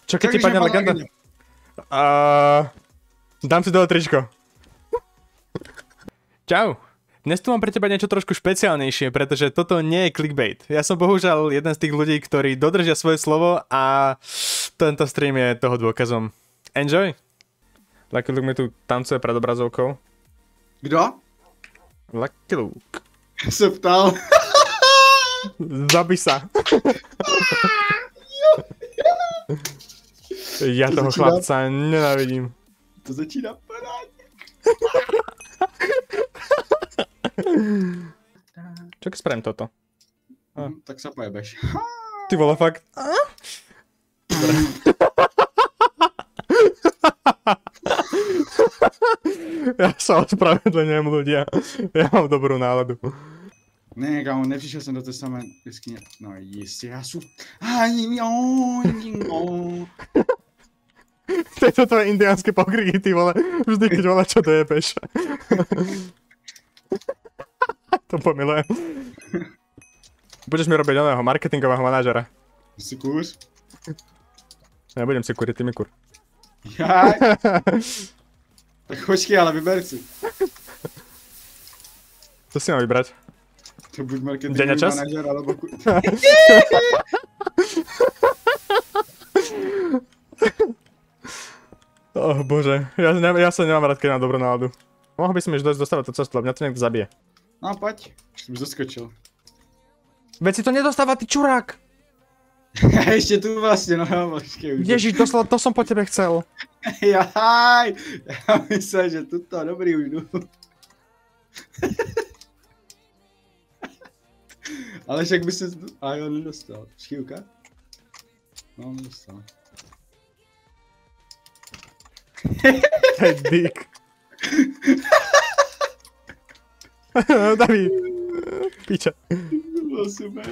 Čo keď ti padne legenda? Dám si dole tričko. Čau. Dnes tu mám pre teba niečo trošku špeciálnejšie, pretože toto nie je clickbait. Ja som bohužiaľ jeden z tých ľudí, ktorí dodržia svoje slovo a tento stream je toho dôkazom. Enjoy! Lucky Luke mi tu tancuje pred obrazovkou. Kdo? Lucky Luke. Se ptal. Zabij sa. Ja toho chlapca nenávidím. To začíná padáť. Čo keď spravím toto? Tak sa pojebeš. Ty vole, fakt. Dobre. Ja sa ospravedlňujem, ľudia. Ja mám dobrú náladu. Ne, kámo, nepřišel jsem do té samé jeskyně. No jistě, já jsem... To je to tvoje indiánske pokriky, ty vole. Vždy, keď volá, čo dojebeš. To pomilujem. Budeš mi robiť oného marketingového manažera. Si kůř? Nebudem si kúriť, ty mi kur. Jaj. Tak počkej, ale vyber si. Co si mám vybrať? To buď marketingový manažer, alebo kur... Oh bože, ja sa nemám rád, keď mám dobrú náladu. Mohol by si mi už dosť dostávať to cestu, lebo mňa to niekto zabije. No pojď, už jsem zaskočil. Veď si to nedostáva, ty čurák! Ještě tu vlastně, no počkej už. Ježiš, doslova, to som po tebe chcel. Jaj, já myslel, že tuto, dobrý už jdu. Ale však by se... A jo, nedostal. Počkej, ukáž. No, nedostal. Hej, dík. David. Piče. To bylo super.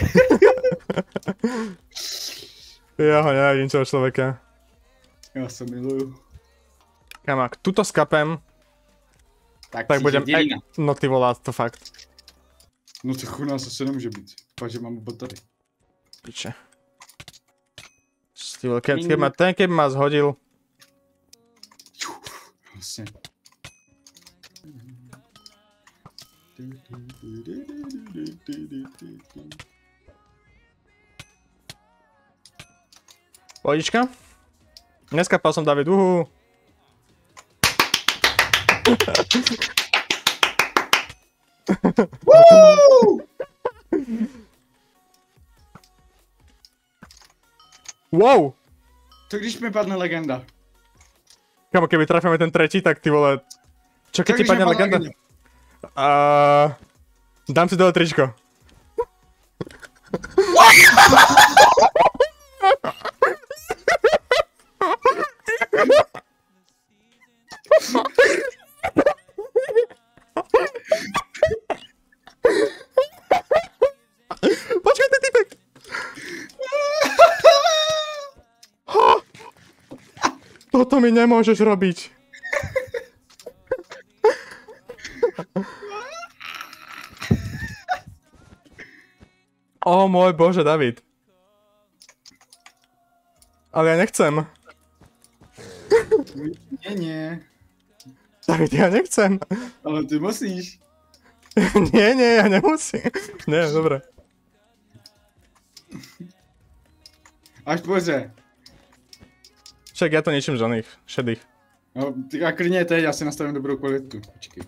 Ja ho nenávidím toho človeka. Já se miluju. Kamak, tuto skapem. Tak budem... No ty volá, to fakt. No to u nás asi nemůže být. Pak, že mám batery. Piče. Keď ma zhodil. Vlastně. Pohodička? Neskapal som, David, uhú. Wow! To když mi padne legenda. Kamo, keby trafíme ten tretí, tak ty vole... Čo keď ti padne legenda? Dám si dole tričko. Počkaj, ten typek! Toto mi nemôžeš robiť. O môj bože, David. Ale ja nechcem. Nie. David, ja nechcem. Ale ty musíš. Nie, ja nemusím. Nie, dobre. Až poře. Však ja to ničím z oných šedých. No, tak a klidně teď, já si nastavím dobrou kvalitu. Počkej.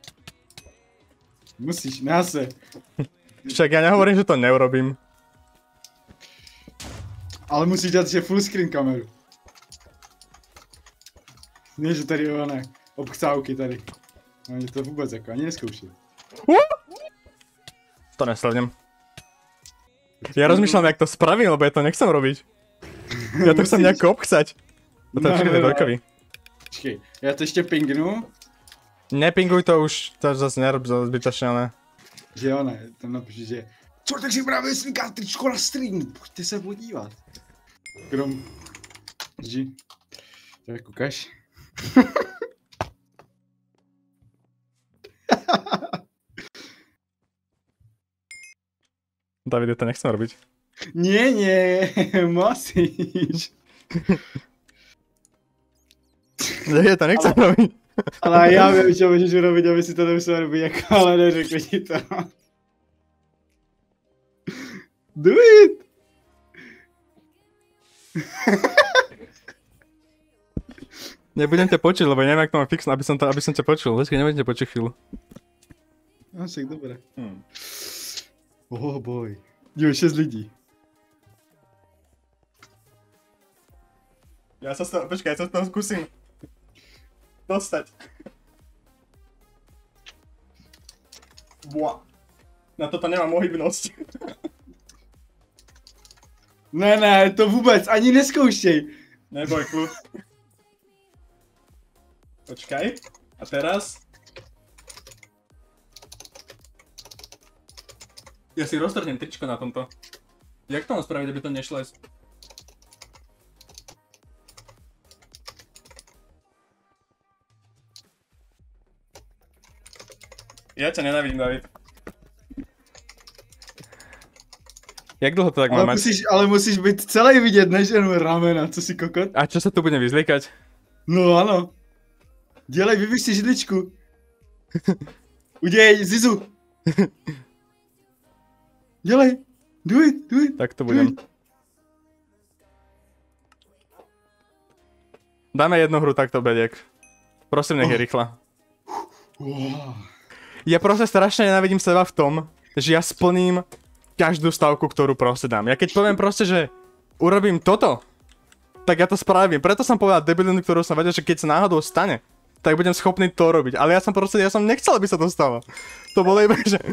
Musíš, se. Však ja nehovorím, že to neurobím. Ale musíš dát že full screen kameru. Ne, že tady ne, obchcávky tady. No, to vůbec jako ani neskoušet. To neslednem. Ja rozmýšľam, jak to spravím, lebo ja to nechcem robiť. Ja to chcem nejako obchcať. To je všetko dvojkový. Počkej, já to ještě pingnu. Nepinguj to už, to zase nerob zbytočne, ne. Že jo, ne, tam napíši, že co, takže právě sníká tričko na stream, pojďte se podívat. Krom... Že... Tak ukaž. Davide, to nechcem robiť. Nie, musíš. Ja to nechcem robiť. Ale já vím, čo můžeš urobiť, aby si to nemusel robiť, jako, ale neřekl ti to. Do it! Nebudem ťa počuť, lebo neviem, jak to mám fixnúť, aby som ťa počul. Počkej, nebudem ťa počuť chvíľu. No, však dobré. Oh boj. Jo, 6 lidí. Ja sa z toho, počkaj, ja sa z toho skúsim dostať. Boa. Na toto nemám ohybnosť. Ne, to vůbec, ani neskoušej. Neboj, kľud. Počkaj. A teraz? Ja si roztrhnem tričko na tomto. Jak to mám spraviť, aby to nešlo? Ja ťa nenávidím, David. Jak dlho to tak mám mať? Ale musíš být celý vidět, než jenom ramena, co si kokot. A čo sa tu budem vyzliekať? No ano. Dělej, vyvíš si židličku. Udělej, Zizu. Dělej. Do it. Tak to budem. Dáme jednu hru takto, Bediek. Prosím, nech je rýchla. Ja proste strašne nenávidím seba v tom, že ja splním každú stavku, ktorú proste dám. Ja keď poviem proste, že urobím toto, tak ja to spravím. Preto som povedal debilinu, ktorú som vedel, že keď sa náhodou stane, tak budem schopný to robiť. Ale ja som nechcel, aby sa to stalo. To bolo iba, že...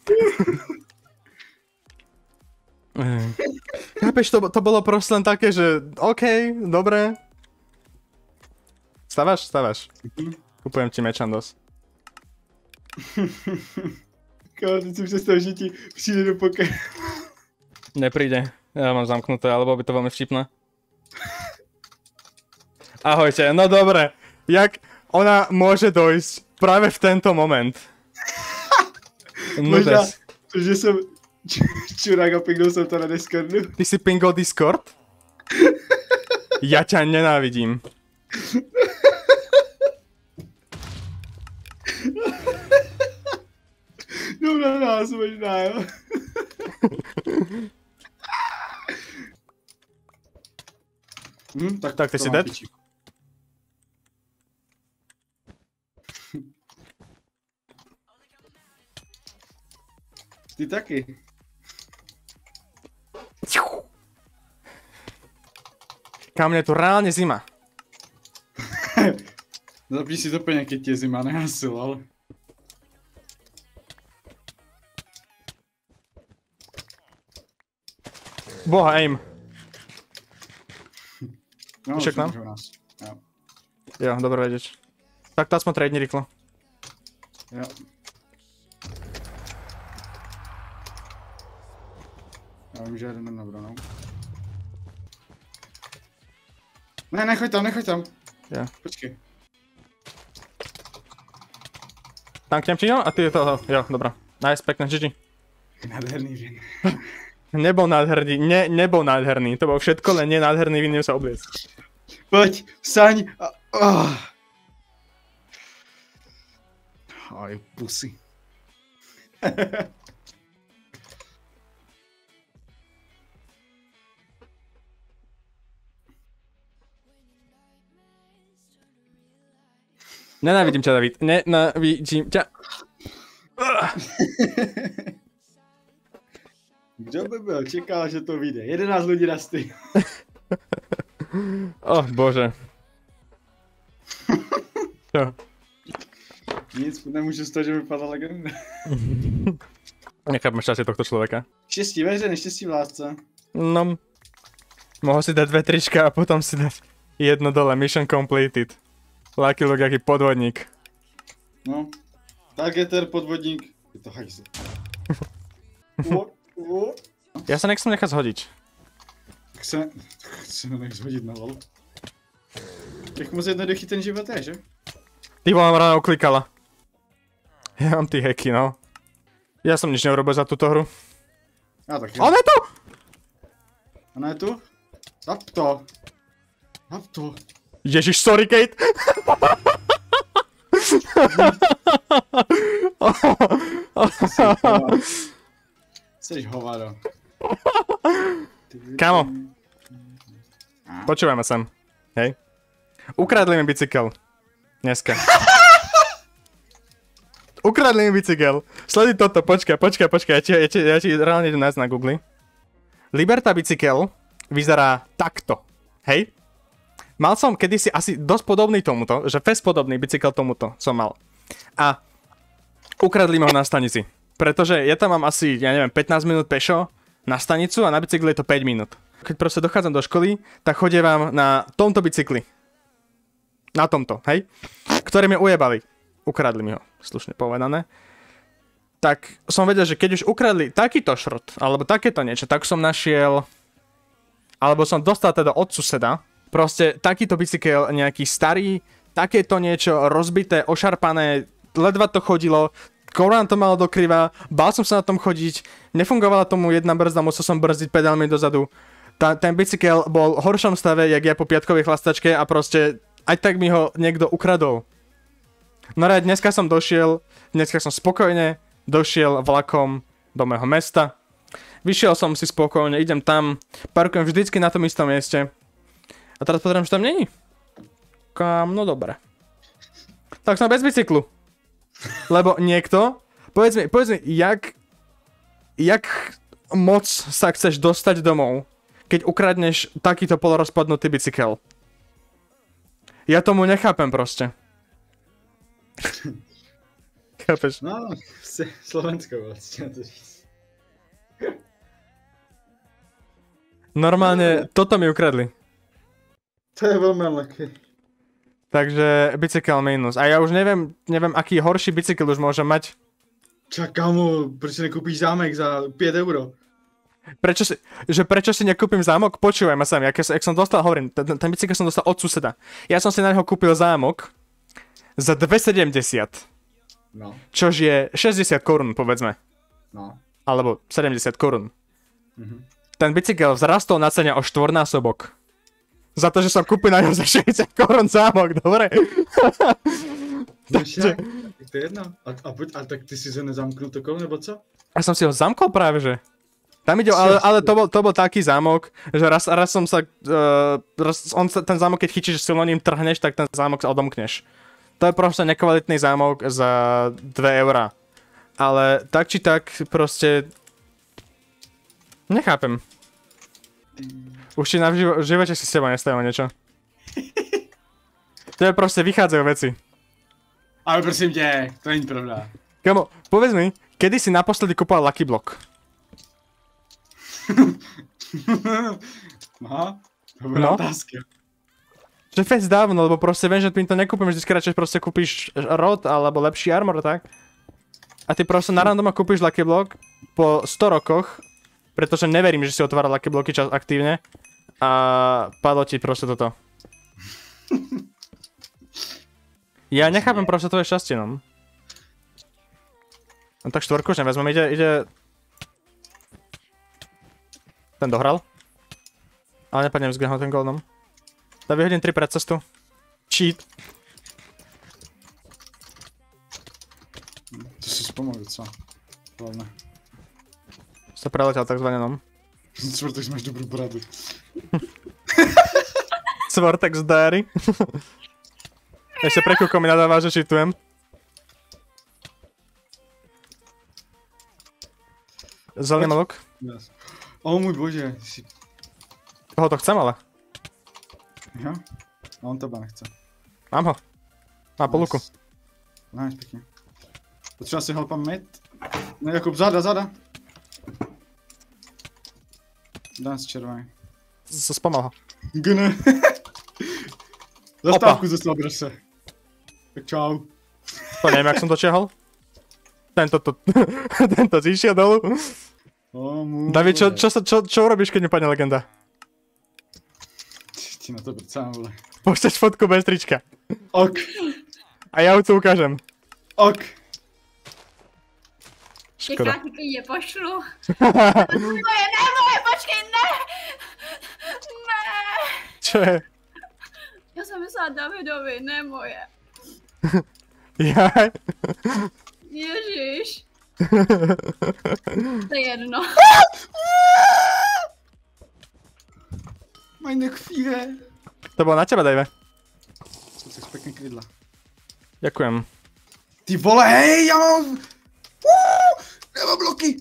Chápeš, to bolo proste len také, že OK, dobre. Stávaš. Kupujem ti Mechandos. Kámo, teď si představ, že ti přijde do pokeru. Nepríde, ja mám zamknuté, alebo by to veľmi vtipné. Ahojte, no dobre, jak ona môže dojsť práve v tento moment? Možná, že som čurák a pingol som to na Discordu. Ty si pingol Discord? Ja ťa nenávidím. Dobrá nás, možná, jo. Tak ty si dead? Ty taky. Kámo, mne je tu reálne zima. Zapni si to plně, keď ti je zima, nehasil, ale... Boha, aim. No, Však nám? Jo, dobre vedieť. Tak to aspoň tradeni rýchlo. Jo. Já vím, že jdeme na branou. Ne, nechoď tam. Jo. Počkej. Tanknem ti ho? A ty je toho, jo, dobrá. Nice, pekné, GG. Nádherný vin. Nebol nádherný, nebol nádherný, to bol všetko, len nie nádherný, vin sa obliec. Pojď, vstaň a... Aj, pusy. Nenávidím ťa, David, nenávidím ťa. Kdo by byl? Čekal, že to vyjde. 11 lidí na stream. Oh, bože. Čo? Nic, nemůžu z toho, že vypadá legenda. Nechápem šťastie tohto človeka. Štěstí ve hře, neštěstí v lásce. No. Mohol si dať 2 trička a potom si dať jedno dole. Mission completed. Lucky Luke, jaký podvodník. No. Targeter, podvodník. Je to hajzl. Ja sa nechcem nechať zhodiť. Tak se nenech zhodit na vol. Tak moc jednoduchý ten život je, že? Ty vole, nám ráno klikala. Ja mám ty hacky, no. Ja som nič neurobil za túto hru. Já taky. Ona je tu! Ona je tu? Zap to. Na to. Ježiš, sorry, Kate. Seš hovado. Kamo, počúvaj ma sem. Hej. Ukradli mi bicykel. Dneska. Ukradli mi bicykel. Sleduj toto, počkaj. Ja ti reálne idem nájsť na Google. Liberta bicykel vyzerá takto. Hej. Mal som kedysi asi dosť podobný tomuto, že fest podobný bicykel tomuto som mal. A ukradli mi ho na stanici. Pretože ja tam mám asi, ja neviem, 15 minút pešo na stanicu a na bicykli je to 5 minút. Keď proste dochádzam do školy, tak chodievam na tomto bicykli. Na tomto, hej? Ktoré mi ujebali. Ukradli mi ho, slušne povedané. Tak som vedel, že keď už ukradli takýto šrot, alebo takéto niečo, tak som našiel, alebo som dostal teda od suseda, proste takýto bicykel, nejaký starý, takéto niečo, rozbité, ošarpané, ledva to chodilo, korán to malo dokriva, bál som sa na tom chodiť, nefungovala tomu jedna brzda, musel som brzdiť pedálmi dozadu. Ten bicykel bol v horšom stave, jak ja po piatkovej chlastačke a proste aj tak mi ho niekto ukradol. No a dneska som spokojne došiel vlakom do mého mesta. Vyšiel som si spokojne, idem tam, parkujem vždycky na tom istom mieste. A teraz pozriem, že tam není. No dobre. Tak som bez bicyklu. Lebo niekto, povedz mi, jak moc sa chceš dostať domov, keď ukradneš takýto polorozpadnutý bicykel? Ja tomu nechápem proste. Chápeš? No, Slovensko vlastne. Normálne, toto mi ukradli. To je veľmi ľahké. Takže bicykel minus. A ja už neviem, aký horší bicykel už môžem mať. Čak, kamo, prečo nekúpíš zámek za 5 euro? Prečo si nekúpim zámok? Počúvaj ma sami, jak som dostal, hovorím, ten bicykel som dostal od suseda. Ja som si na neho kúpil zámok za 270. No. Čož je 60 korún, povedzme. No. Alebo 70 korún. Mhm. Ten bicykel vzrastol na cene o 4-násobok. Za to, že som kúpil na ňom za 60 korún zámok, dobre? Takže... To je jedno. A tak ty si ho nezamknul to kolo, nebo co? Ja som si ho zamkol práve, že. Tam ide, ale to bol taký zámok, že raz som sa... ten zámok, keď chytíš, že silno ním trhneš, tak ten zámok sa odomkneš. To je proste nekvalitný zámok za 2 eurá. Ale tak či tak proste... Nechápem. Už ti v živote si s teba nestajilo niečo. To je proste, vychádzajú veci. Ale prosím ťa, to není pravda. Kamo, povedz mi, kedy si naposledy kúpal Lucky Block? Aha, dobrá otázka. Že fest dávno, lebo proste viem, že ty mi to nekúpim, vždycky radšej proste kúpiš rod alebo lepší armor, tak? A ty proste na randoma kúpiš Lucky Block po 100 rokoch, pretože neverím, že si otváral Lucky Blocky čas aktívne a padlo ti proste toto. Ja nechápem proste tvoje šťastie, no. No tak štvorku už nevezmem, ide... Ten dohral. Ale nepadnem s ten golnom. Tak vyhodím 3 pred cestu. Cheat. To si spomalil, co? Hlavne. Sa preletel takzvané, no. Svortex, máš dobrú bradu. Svortex dairy. Ešte pre kúko mi nadáva, že cheatujem. Zelený malok. Yes. O môj bože. Koho to chcem, ale? Ja? A on teba nechce. Mám ho. Má po luku. Nice, pekne. Potřeba si helpa mid. No Jakub, zada. Dám si červený. Spamal ho. Gne. Zastávku ze slabrse. Tak čau. To neviem, jak som dočiahol. Tento zišiel dolu. David, čo urobíš, keď mi padne legenda? Ti na to brcám, vole. Pošleš fotku bez trička. Ok. A ja ju tu ukážem. Ok. Škoda. Teďka ti klidně pošlu. Moje, počkej, ne! Ne! Čo je? Já jsem myslela Davidovi, ne moje. Jaj. Ježiš. To je jedno. Meine chvíle. To bolo na teba, Dave. Jsem se pěkně krydla. Ďakujem. Ty vole, hej, já mám... Nemám bloky.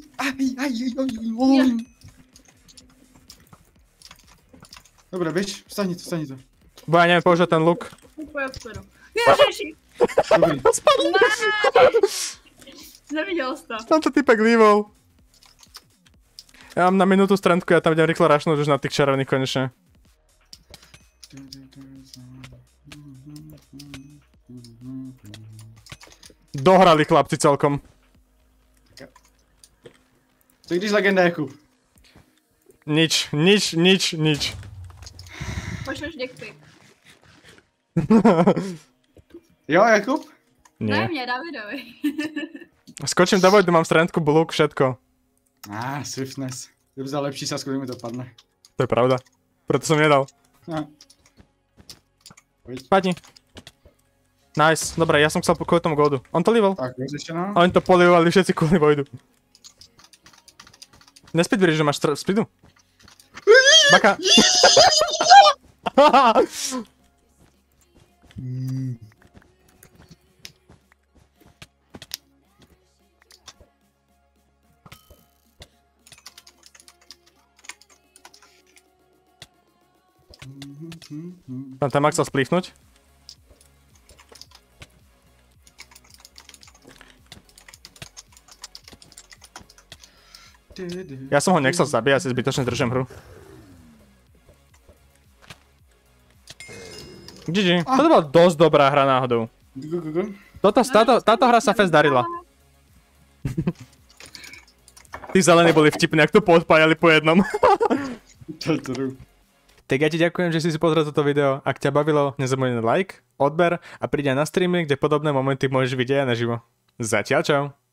Dobre, běž, vstani to. Bo ja neviem použiť ten luk. Úplně vpředu. Ježiši. Dobrý. Neviděl jsi to. Tam to typek líbol. Ja mám na minútu strandku, ja tam idem rýchlo rašnúť už na tých čarovných konečne. Dohrali chlapci celkom. Co když legenda Jakub? Nič. Pošleš dickpic. Jo, Jakub? Ne Nie. mě, Davidovi. Skočím do vojdu, mám strandku, blok, všetko. Swiftness. Kdyby vzal lepší sasku, mi to padne. To je pravda. Preto som nedal. Pojď. Padni. Nice, dobre, ja som chcel kvôli tomu goldu. On to level. Tak, pojď ještě no. Oni to polivovali všetci kvôli vojdu. Nespeedbridge, že máš speedu? Baka. Tam tam chcel splífnuť. Ja som ho nechcel zabíjať, si zbytočne držím hru. GG, toto bola dosť dobrá hra náhodou. Táto hra sa fest darila. Tí zelení boli vtipní, ak to poodpájali po jednom. Tak ja ti ďakujem, že si pozrel toto video. Ak ťa bavilo, nezabudni na like, odber a príď aj na streamy, kde podobné momenty môžeš vidieť aj naživo. Zatiaľ čau.